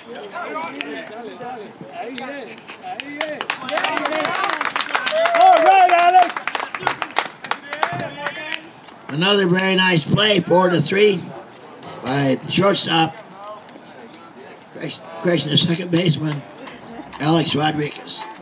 Another very nice play, 4-3 by the shortstop. Correction, the second baseman, Alex Rodriguez.